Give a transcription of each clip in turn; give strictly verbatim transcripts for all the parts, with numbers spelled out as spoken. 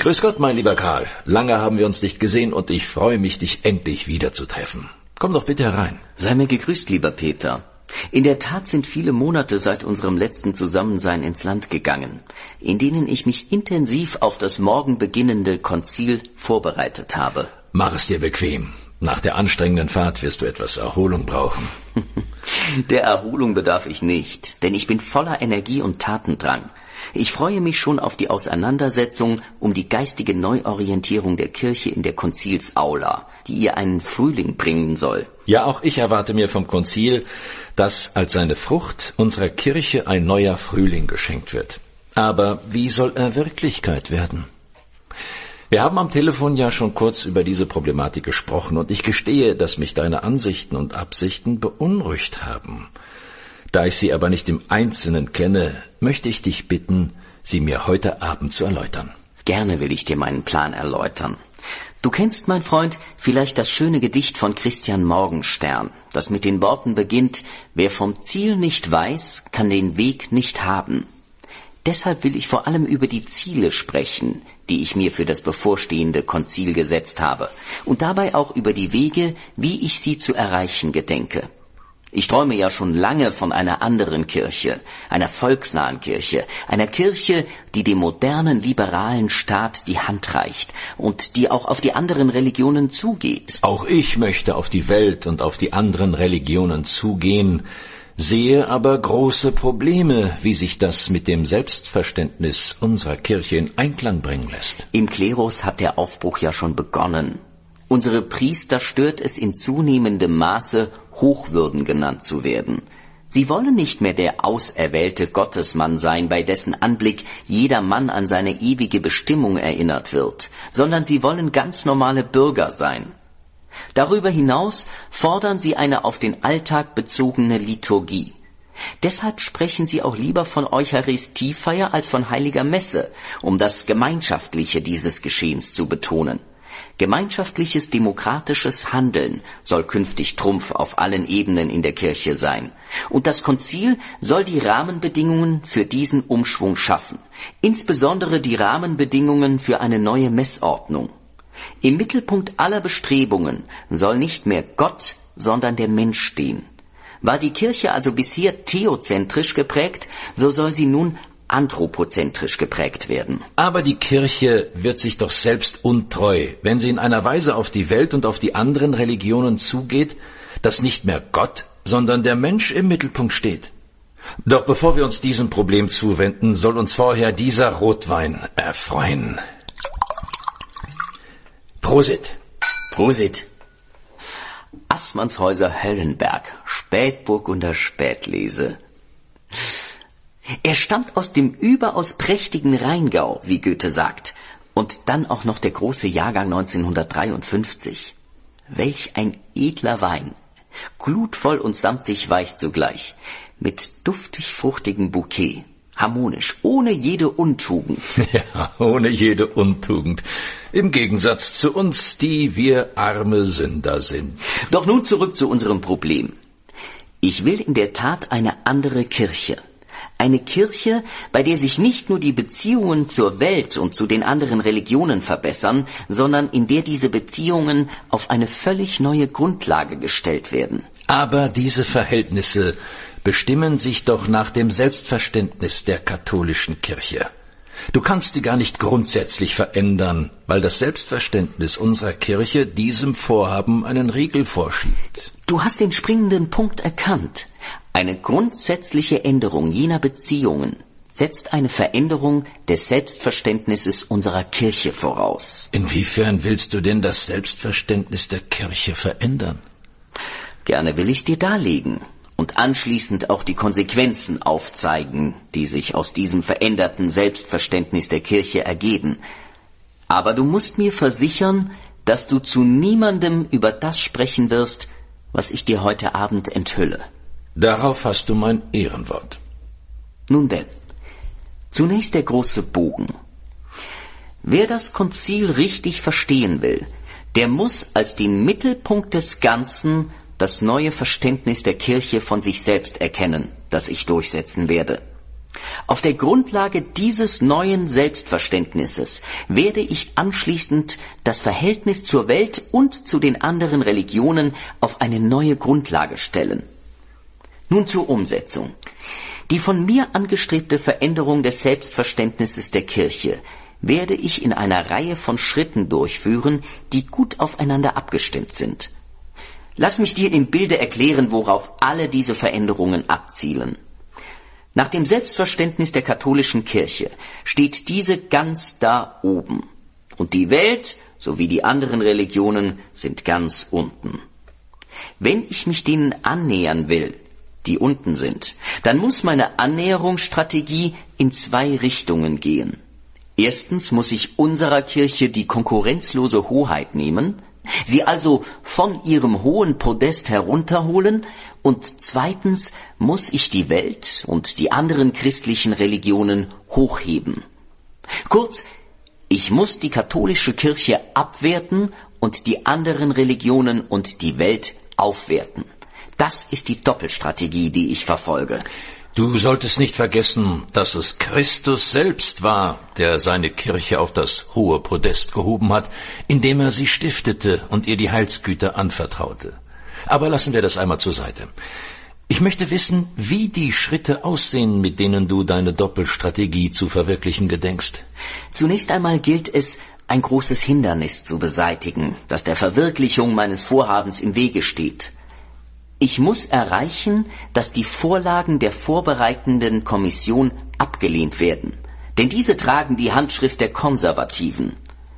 Grüß Gott, mein lieber Karl. Lange haben wir uns nicht gesehen und ich freue mich, dich endlich wiederzutreffen. Komm doch bitte herein. Sei mir gegrüßt, lieber Peter. In der Tat sind viele Monate seit unserem letzten Zusammensein ins Land gegangen, in denen ich mich intensiv auf das morgen beginnende Konzil vorbereitet habe. Mach es dir bequem. Nach der anstrengenden Fahrt wirst du etwas Erholung brauchen. Der Erholung bedarf ich nicht, denn ich bin voller Energie und Tatendrang. Ich freue mich schon auf die Auseinandersetzung um die geistige Neuorientierung der Kirche in der Konzilsaula, die ihr einen Frühling bringen soll. Ja, auch ich erwarte mir vom Konzil, dass als seine Frucht unserer Kirche ein neuer Frühling geschenkt wird. Aber wie soll er Wirklichkeit werden? Wir haben am Telefon ja schon kurz über diese Problematik gesprochen und ich gestehe, dass mich deine Ansichten und Absichten beunruhigt haben. Da ich sie aber nicht im Einzelnen kenne, möchte ich dich bitten, sie mir heute Abend zu erläutern. Gerne will ich dir meinen Plan erläutern. Du kennst, mein Freund, vielleicht das schöne Gedicht von Christian Morgenstern, das mit den Worten beginnt: Wer vom Ziel nicht weiß, kann den Weg nicht haben. Deshalb will ich vor allem über die Ziele sprechen, die ich mir für das bevorstehende Konzil gesetzt habe, und dabei auch über die Wege, wie ich sie zu erreichen gedenke. Ich träume ja schon lange von einer anderen Kirche, einer volksnahen Kirche, einer Kirche, die dem modernen, liberalen Staat die Hand reicht und die auch auf die anderen Religionen zugeht. Auch ich möchte auf die Welt und auf die anderen Religionen zugehen, sehe aber große Probleme, wie sich das mit dem Selbstverständnis unserer Kirche in Einklang bringen lässt. Im Klerus hat der Aufbruch ja schon begonnen. Unsere Priester stört es in zunehmendem Maße, Hochwürden genannt zu werden. Sie wollen nicht mehr der auserwählte Gottesmann sein, bei dessen Anblick jeder Mann an seine ewige Bestimmung erinnert wird, sondern sie wollen ganz normale Bürger sein. Darüber hinaus fordern sie eine auf den Alltag bezogene Liturgie. Deshalb sprechen sie auch lieber von Eucharistiefeier als von heiliger Messe, um das Gemeinschaftliche dieses Geschehens zu betonen. Gemeinschaftliches demokratisches Handeln soll künftig Trumpf auf allen Ebenen in der Kirche sein. Und das Konzil soll die Rahmenbedingungen für diesen Umschwung schaffen, insbesondere die Rahmenbedingungen für eine neue Messordnung. Im Mittelpunkt aller Bestrebungen soll nicht mehr Gott, sondern der Mensch stehen. War die Kirche also bisher theozentrisch geprägt, so soll sie nun anthropozentrisch geprägt werden. Aber die Kirche wird sich doch selbst untreu, wenn sie in einer Weise auf die Welt und auf die anderen Religionen zugeht, dass nicht mehr Gott, sondern der Mensch im Mittelpunkt steht. Doch bevor wir uns diesem Problem zuwenden, soll uns vorher dieser Rotwein erfreuen. Prosit. Prosit. Assmannshäuser Höllenberg, Spätburgunder Spätlese. Er stammt aus dem überaus prächtigen Rheingau, wie Goethe sagt, und dann auch noch der große Jahrgang neunzehnhundertdreiundfünfzig. Welch ein edler Wein, glutvoll und samtig weich zugleich, mit duftig-fruchtigem Bouquet, harmonisch, ohne jede Untugend. Ja, ohne jede Untugend. Im Gegensatz zu uns, die wir arme Sünder sind. Doch nun zurück zu unserem Problem. Ich will in der Tat eine andere Kirche. Eine Kirche, bei der sich nicht nur die Beziehungen zur Welt und zu den anderen Religionen verbessern, sondern in der diese Beziehungen auf eine völlig neue Grundlage gestellt werden. Aber diese Verhältnisse bestimmen sich doch nach dem Selbstverständnis der katholischen Kirche. Du kannst sie gar nicht grundsätzlich verändern, weil das Selbstverständnis unserer Kirche diesem Vorhaben einen Riegel vorschiebt. Du hast den springenden Punkt erkannt. Eine grundsätzliche Änderung jener Beziehungen setzt eine Veränderung des Selbstverständnisses unserer Kirche voraus. Inwiefern willst du denn das Selbstverständnis der Kirche verändern? Gerne will ich dir darlegen und anschließend auch die Konsequenzen aufzeigen, die sich aus diesem veränderten Selbstverständnis der Kirche ergeben. Aber du musst mir versichern, dass du zu niemandem über das sprechen wirst, was ich dir heute Abend enthülle. Darauf hast du mein Ehrenwort. Nun denn, zunächst der große Bogen. Wer das Konzil richtig verstehen will, der muss als den Mittelpunkt des Ganzen das neue Verständnis der Kirche von sich selbst erkennen, das ich durchsetzen werde. Auf der Grundlage dieses neuen Selbstverständnisses werde ich anschließend das Verhältnis zur Welt und zu den anderen Religionen auf eine neue Grundlage stellen. Nun zur Umsetzung. Die von mir angestrebte Veränderung des Selbstverständnisses der Kirche werde ich in einer Reihe von Schritten durchführen, die gut aufeinander abgestimmt sind. Lass mich dir im Bilde erklären, worauf alle diese Veränderungen abzielen. Nach dem Selbstverständnis der katholischen Kirche steht diese ganz da oben und die Welt sowie die anderen Religionen sind ganz unten. Wenn ich mich denen annähern will, die unten sind, dann muss meine Annäherungsstrategie in zwei Richtungen gehen. Erstens muss ich unserer Kirche die konkurrenzlose Hoheit nehmen, sie also von ihrem hohen Podest herunterholen, und zweitens muss ich die Welt und die anderen christlichen Religionen hochheben. Kurz, ich muss die katholische Kirche abwerten und die anderen Religionen und die Welt aufwerten. Das ist die Doppelstrategie, die ich verfolge. Du solltest nicht vergessen, dass es Christus selbst war, der seine Kirche auf das hohe Podest gehoben hat, indem er sie stiftete und ihr die Heilsgüter anvertraute. Aber lassen wir das einmal zur Seite. Ich möchte wissen, wie die Schritte aussehen, mit denen du deine Doppelstrategie zu verwirklichen gedenkst. Zunächst einmal gilt es, ein großes Hindernis zu beseitigen, das der Verwirklichung meines Vorhabens im Wege steht. Ich muss erreichen, dass die Vorlagen der vorbereitenden Kommission abgelehnt werden, denn diese tragen die Handschrift der Konservativen.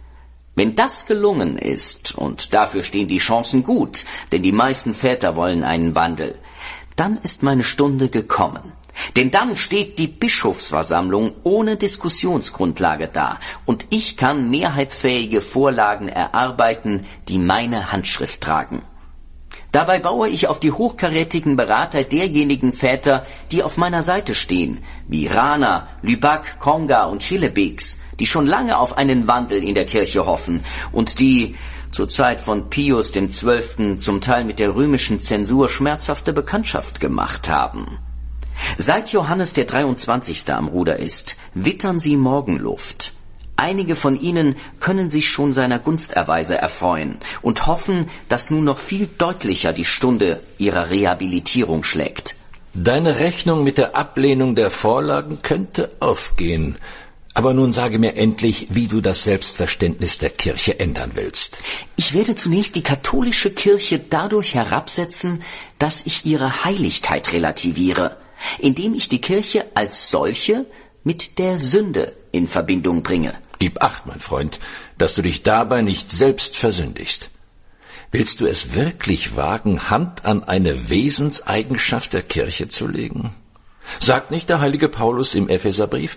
Wenn das gelungen ist, und dafür stehen die Chancen gut, denn die meisten Väter wollen einen Wandel, dann ist meine Stunde gekommen. Denn dann steht die Bischofsversammlung ohne Diskussionsgrundlage da, und ich kann mehrheitsfähige Vorlagen erarbeiten, die meine Handschrift tragen. Dabei baue ich auf die hochkarätigen Berater derjenigen Väter, die auf meiner Seite stehen, wie Rana, Lüback, Konga und Schillebeeks, die schon lange auf einen Wandel in der Kirche hoffen und die zur Zeit von Pius dem Zwölften zum Teil mit der römischen Zensur schmerzhafte Bekanntschaft gemacht haben. Seit Johannes der dreiundzwanzigste am Ruder ist, wittern sie Morgenluft. Einige von ihnen können sich schon seiner Gunsterweise erfreuen und hoffen, dass nun noch viel deutlicher die Stunde ihrer Rehabilitierung schlägt. Deine Rechnung mit der Ablehnung der Vorlagen könnte aufgehen. Aber nun sage mir endlich, wie du das Selbstverständnis der Kirche ändern willst. Ich werde zunächst die katholische Kirche dadurch herabsetzen, dass ich ihre Heiligkeit relativiere, indem ich die Kirche als solche mit der Sünde in Verbindung bringe. Gib acht, mein Freund, dass du dich dabei nicht selbst versündigst. Willst du es wirklich wagen, Hand an eine Wesenseigenschaft der Kirche zu legen? Sagt nicht der heilige Paulus im Epheserbrief: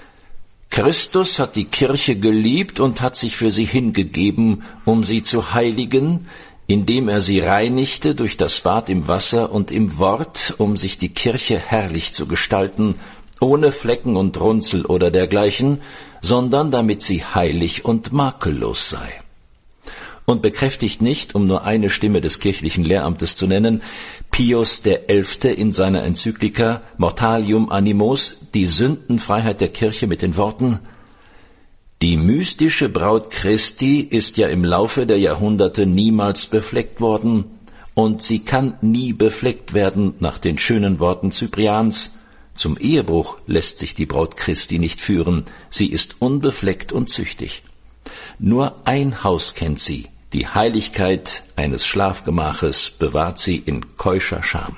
Christus hat die Kirche geliebt und hat sich für sie hingegeben, um sie zu heiligen, indem er sie reinigte durch das Bad im Wasser und im Wort, um sich die Kirche herrlich zu gestalten, ohne Flecken und Runzel oder dergleichen, sondern damit sie heilig und makellos sei. Und bekräftigt nicht, um nur eine Stimme des kirchlichen Lehramtes zu nennen, Pius der Elfte in seiner Enzyklika Mortalium Animos die Sündenfreiheit der Kirche mit den Worten: Die mystische Braut Christi ist ja im Laufe der Jahrhunderte niemals befleckt worden, und sie kann nie befleckt werden nach den schönen Worten Cyprians: Zum Ehebruch lässt sich die Braut Christi nicht führen, sie ist unbefleckt und züchtig. Nur ein Haus kennt sie, die Heiligkeit eines Schlafgemaches bewahrt sie in keuscher Scham.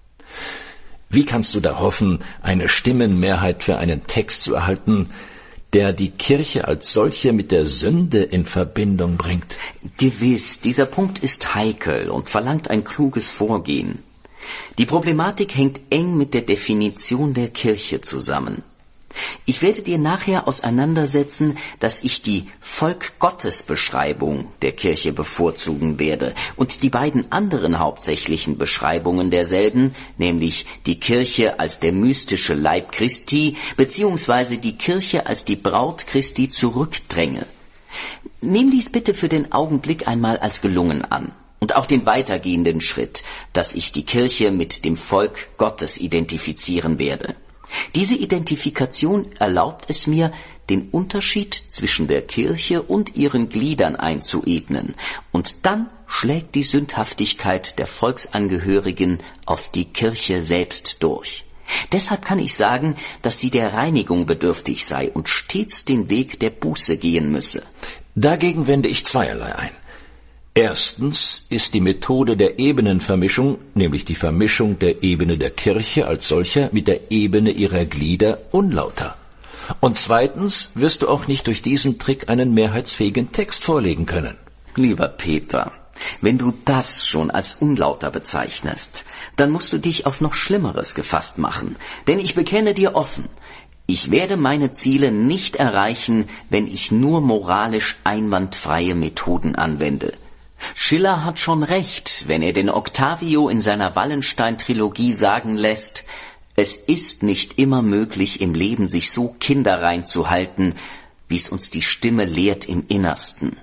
Wie kannst du da hoffen, eine Stimmenmehrheit für einen Text zu erhalten, der die Kirche als solche mit der Sünde in Verbindung bringt? Gewiss, dieser Punkt ist heikel und verlangt ein kluges Vorgehen. Die Problematik hängt eng mit der Definition der Kirche zusammen. Ich werde dir nachher auseinandersetzen, dass ich die Volk-Gottes-Beschreibung der Kirche bevorzugen werde und die beiden anderen hauptsächlichen Beschreibungen derselben, nämlich die Kirche als der mystische Leib Christi beziehungsweise die Kirche als die Braut Christi zurückdränge. Nimm dies bitte für den Augenblick einmal als gelungen an. Und auch den weitergehenden Schritt, dass ich die Kirche mit dem Volk Gottes identifizieren werde. Diese Identifikation erlaubt es mir, den Unterschied zwischen der Kirche und ihren Gliedern einzuebnen, und dann schlägt die Sündhaftigkeit der Volksangehörigen auf die Kirche selbst durch. Deshalb kann ich sagen, dass sie der Reinigung bedürftig sei und stets den Weg der Buße gehen müsse. Dagegen wende ich zweierlei ein. Erstens ist die Methode der Ebenenvermischung, nämlich die Vermischung der Ebene der Kirche als solcher mit der Ebene ihrer Glieder, unlauter. Und zweitens wirst du auch nicht durch diesen Trick einen mehrheitsfähigen Text vorlegen können. Lieber Peter, wenn du das schon als unlauter bezeichnest, dann musst du dich auf noch Schlimmeres gefasst machen. Denn ich bekenne dir offen, ich werde meine Ziele nicht erreichen, wenn ich nur moralisch einwandfreie Methoden anwende. Schiller hat schon recht, wenn er den Octavio in seiner Wallenstein-Trilogie sagen lässt, es ist nicht immer möglich, im Leben sich so kinderrein zu halten, wie es uns die Stimme lehrt im Innersten.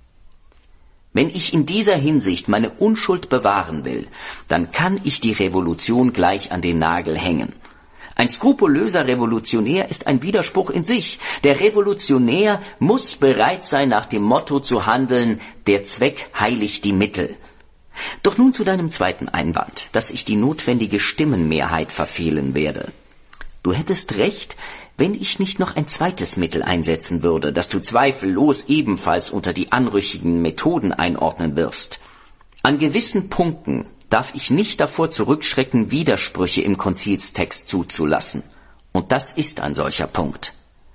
Wenn ich in dieser Hinsicht meine Unschuld bewahren will, dann kann ich die Revolution gleich an den Nagel hängen. Ein skrupulöser Revolutionär ist ein Widerspruch in sich. Der Revolutionär muss bereit sein, nach dem Motto zu handeln, der Zweck heiligt die Mittel. Doch nun zu deinem zweiten Einwand, dass ich die notwendige Stimmenmehrheit verfehlen werde. Du hättest recht, wenn ich nicht noch ein zweites Mittel einsetzen würde, das du zweifellos ebenfalls unter die anrüchigen Methoden einordnen wirst. An gewissen Punkten darf ich nicht davor zurückschrecken, Widersprüche im Konzilstext zuzulassen. Und das ist ein solcher Punkt.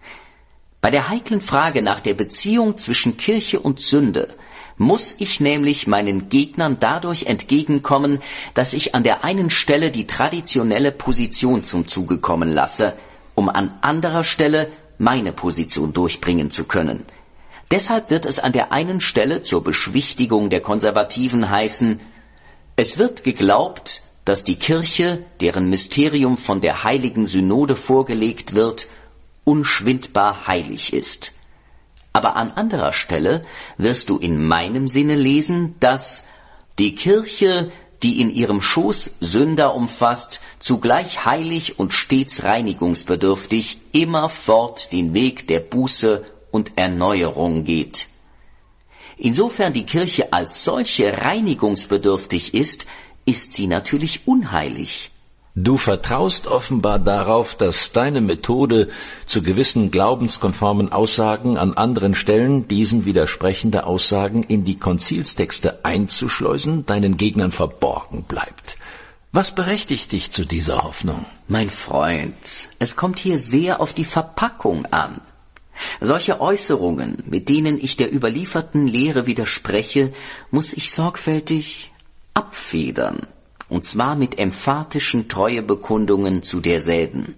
Bei der heiklen Frage nach der Beziehung zwischen Kirche und Sünde muss ich nämlich meinen Gegnern dadurch entgegenkommen, dass ich an der einen Stelle die traditionelle Position zum Zuge kommen lasse, um an anderer Stelle meine Position durchbringen zu können. Deshalb wird es an der einen Stelle zur Beschwichtigung der Konservativen heißen, es wird geglaubt, dass die Kirche, deren Mysterium von der heiligen Synode vorgelegt wird, unschwindbar heilig ist. Aber an anderer Stelle wirst du in meinem Sinne lesen, dass die Kirche, die in ihrem Schoß Sünder umfasst, zugleich heilig und stets reinigungsbedürftig, immerfort den Weg der Buße und Erneuerung geht. Insofern die Kirche als solche reinigungsbedürftig ist, ist sie natürlich unheilig. Du vertraust offenbar darauf, dass deine Methode zu gewissen glaubenskonformen Aussagen an anderen Stellen diesen widersprechende Aussagen in die Konzilstexte einzuschleusen, deinen Gegnern verborgen bleibt. Was berechtigt dich zu dieser Hoffnung? Mein Freund, es kommt hier sehr auf die Verpackung an. Solche Äußerungen, mit denen ich der überlieferten Lehre widerspreche, muss ich sorgfältig abfedern, und zwar mit emphatischen Treuebekundungen zu derselben.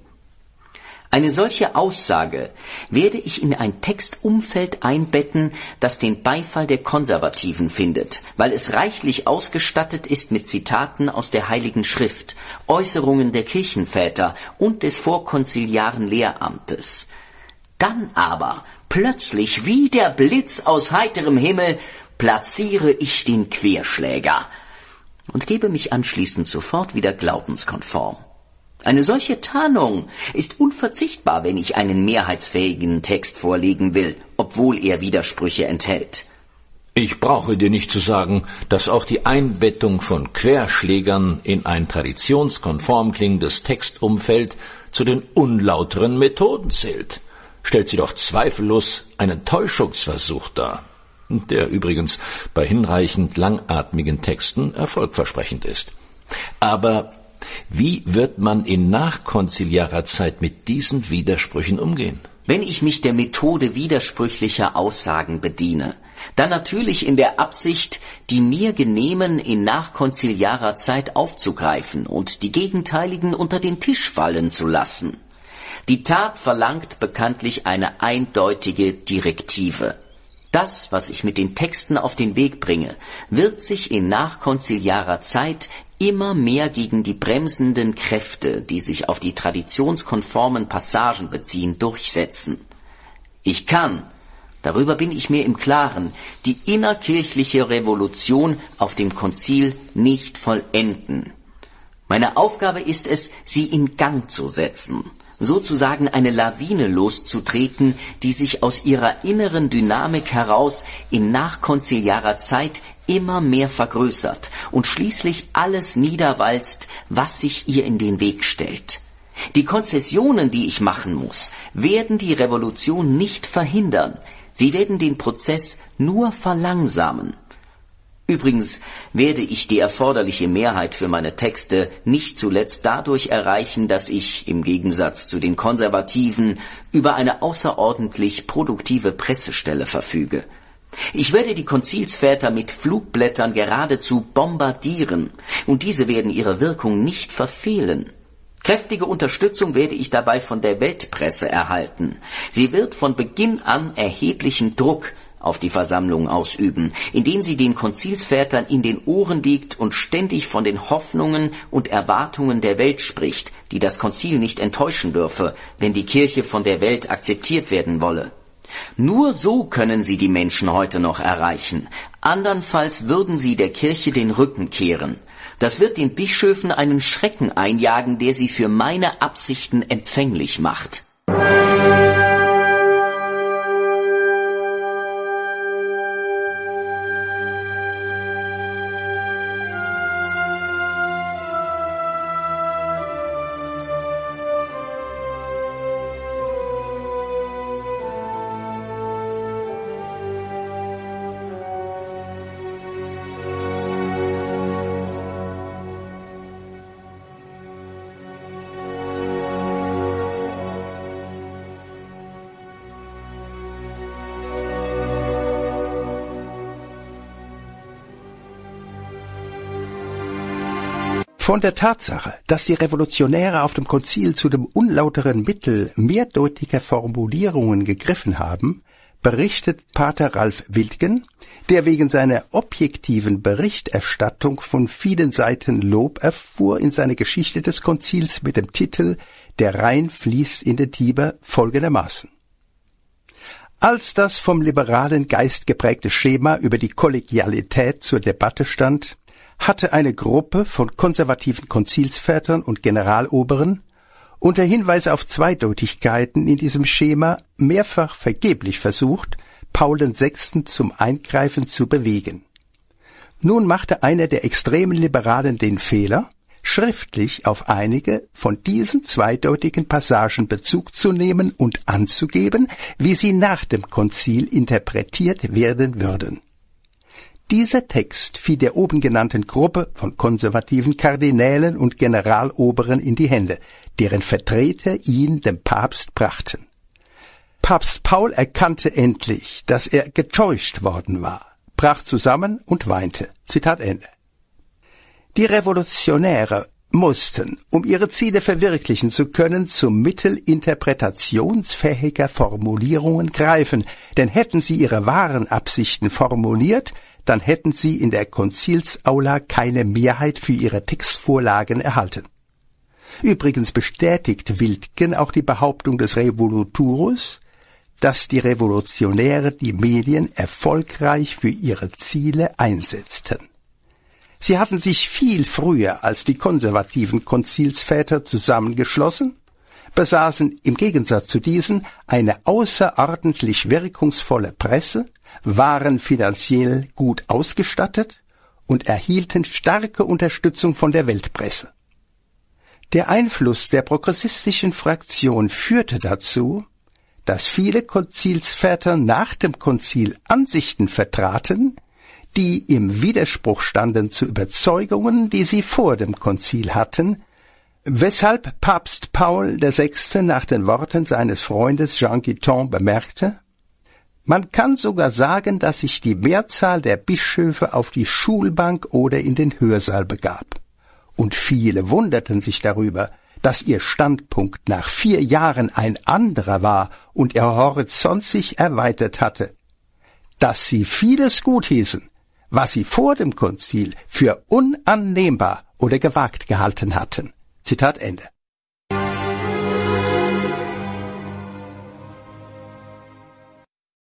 Eine solche Aussage werde ich in ein Textumfeld einbetten, das den Beifall der Konservativen findet, weil es reichlich ausgestattet ist mit Zitaten aus der Heiligen Schrift, Äußerungen der Kirchenväter und des vorkonziliaren Lehramtes. Dann aber, plötzlich wie der Blitz aus heiterem Himmel, platziere ich den Querschläger und gebe mich anschließend sofort wieder glaubenskonform. Eine solche Tarnung ist unverzichtbar, wenn ich einen mehrheitsfähigen Text vorlegen will, obwohl er Widersprüche enthält. Ich brauche dir nicht zu sagen, dass auch die Einbettung von Querschlägern in ein traditionskonform klingendes Textumfeld zu den unlauteren Methoden zählt. Stellt sie doch zweifellos einen Täuschungsversuch dar, der übrigens bei hinreichend langatmigen Texten erfolgversprechend ist. Aber wie wird man in nachkonziliarer Zeit mit diesen Widersprüchen umgehen? Wenn ich mich der Methode widersprüchlicher Aussagen bediene, dann natürlich in der Absicht, die mir genehmen in nachkonziliarer Zeit aufzugreifen und die Gegenteiligen unter den Tisch fallen zu lassen. Die Tat verlangt bekanntlich eine eindeutige Direktive. Das, was ich mit den Texten auf den Weg bringe, wird sich in nachkonziliarer Zeit immer mehr gegen die bremsenden Kräfte, die sich auf die traditionskonformen Passagen beziehen, durchsetzen. Ich kann, darüber bin ich mir im Klaren, die innerkirchliche Revolution auf dem Konzil nicht vollenden. Meine Aufgabe ist es, sie in Gang zu setzen. sozusagen eine Lawine loszutreten, die sich aus ihrer inneren Dynamik heraus in nachkonziliarer Zeit immer mehr vergrößert und schließlich alles niederwalzt, was sich ihr in den Weg stellt. Die Konzessionen, die ich machen muss, werden die Revolution nicht verhindern. Sie werden den Prozess nur verlangsamen. Übrigens werde ich die erforderliche Mehrheit für meine Texte nicht zuletzt dadurch erreichen, dass ich, im Gegensatz zu den Konservativen, über eine außerordentlich produktive Pressestelle verfüge. Ich werde die Konzilsväter mit Flugblättern geradezu bombardieren, und diese werden ihre Wirkung nicht verfehlen. Kräftige Unterstützung werde ich dabei von der Weltpresse erhalten. Sie wird von Beginn an erheblichen Druck auf die Versammlung ausüben, indem sie den Konzilsvätern in den Ohren liegt und ständig von den Hoffnungen und Erwartungen der Welt spricht, die das Konzil nicht enttäuschen dürfe, wenn die Kirche von der Welt akzeptiert werden wolle. Nur so können sie die Menschen heute noch erreichen, andernfalls würden sie der Kirche den Rücken kehren. Das wird den Bischöfen einen Schrecken einjagen, der sie für meine Absichten empfänglich macht. Von der Tatsache, dass die Revolutionäre auf dem Konzil zu dem unlauteren Mittel mehrdeutiger Formulierungen gegriffen haben, berichtet Pater Ralf Wildgen, der wegen seiner objektiven Berichterstattung von vielen Seiten Lob erfuhr in seiner Geschichte des Konzils mit dem Titel »Der Rhein fließt in den Tiber« folgendermaßen. Als das vom liberalen Geist geprägte Schema über die Kollegialität zur Debatte stand, hatte eine Gruppe von konservativen Konzilsvätern und Generaloberen unter Hinweis auf Zweideutigkeiten in diesem Schema mehrfach vergeblich versucht, Paul den Sechsten zum Eingreifen zu bewegen. Nun machte einer der extremen Liberalen den Fehler, schriftlich auf einige von diesen zweideutigen Passagen Bezug zu nehmen und anzugeben, wie sie nach dem Konzil interpretiert werden würden. Dieser Text fiel der oben genannten Gruppe von konservativen Kardinälen und Generaloberen in die Hände, deren Vertreter ihn dem Papst brachten. Papst Paul erkannte endlich, dass er getäuscht worden war, brach zusammen und weinte. Zitat Ende. Die Revolutionäre mussten, um ihre Ziele verwirklichen zu können, zum Mittel interpretationsfähiger Formulierungen greifen, denn hätten sie ihre wahren Absichten formuliert, dann hätten sie in der Konzilsaula keine Mehrheit für ihre Textvorlagen erhalten. Übrigens bestätigt Wildgen auch die Behauptung des Revoluturus, dass die Revolutionäre die Medien erfolgreich für ihre Ziele einsetzten. Sie hatten sich viel früher als die konservativen Konzilsväter zusammengeschlossen, besaßen im Gegensatz zu diesen eine außerordentlich wirkungsvolle Presse, waren finanziell gut ausgestattet und erhielten starke Unterstützung von der Weltpresse. Der Einfluss der progressistischen Fraktion führte dazu, dass viele Konzilsväter nach dem Konzil Ansichten vertraten, die im Widerspruch standen zu Überzeugungen, die sie vor dem Konzil hatten, weshalb Papst Paul der Sechste nach den Worten seines Freundes Jean Guitton bemerkte: Man kann sogar sagen, dass sich die Mehrzahl der Bischöfe auf die Schulbank oder in den Hörsaal begab. Und viele wunderten sich darüber, dass ihr Standpunkt nach vier Jahren ein anderer war und ihr Horizont sich erweitert hatte. Dass sie vieles guthießen, was sie vor dem Konzil für unannehmbar oder gewagt gehalten hatten. Zitat Ende.